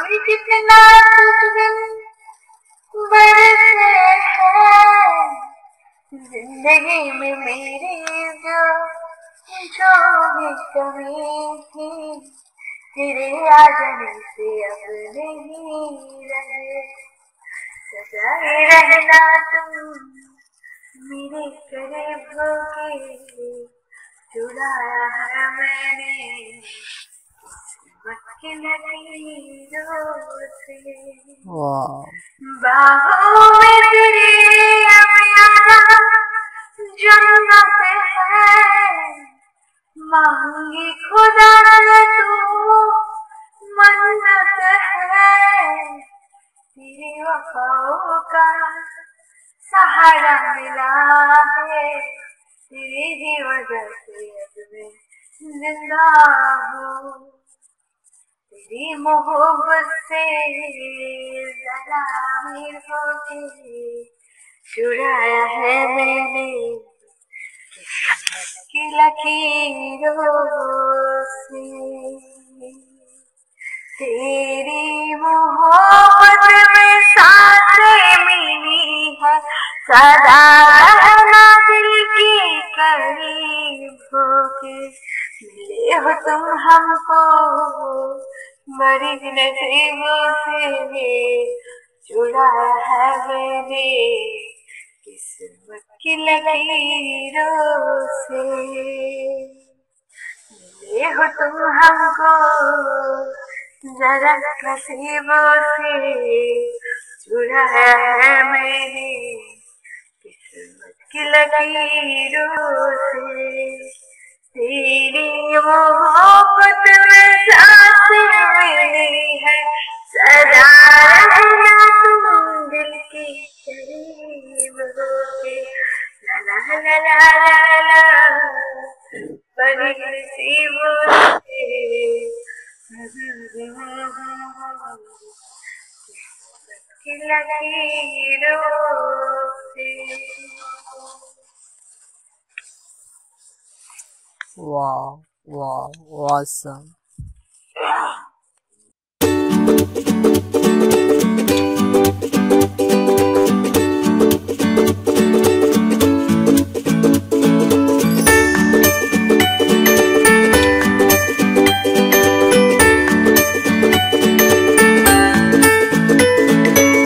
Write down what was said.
कोई कितना सुगन बरसे है जिंदगी में मेरी जो भी कमी थी तेरे आ जाने से अब नहीं रहे सजाए रहना तुम मेरे करीब होके चुराया है मैंने बाहों में तेरी अब आना जन्नत है मांगी खुदा तू मन्नत है तेरी वफाओं का सहारा मिला है तेरी ही वजह से अब मैं जिंदा हूँ तेरी मोहब्बत से जरा अमीर होके चुराया है मैंने किस्मत की लकीरों से तेरी मोहब्बत में सांसें मिली है सदा रहना दिल की करीब होके मिले हो तुम हमको बड़ी नसीबों से चुराया है मैंने किस्मत की लकीरों से मिले हो तुम हमको जरा नसीबों से चुराया है मैंने किस्मत की लकीरों से तेरी मोहब्बत में सांसें मिली है सदा रहना तुम दिल की करीब होके ला ला ला ला ला बड़ी नसीबों से की लकीरों से Wow, wow, awesome.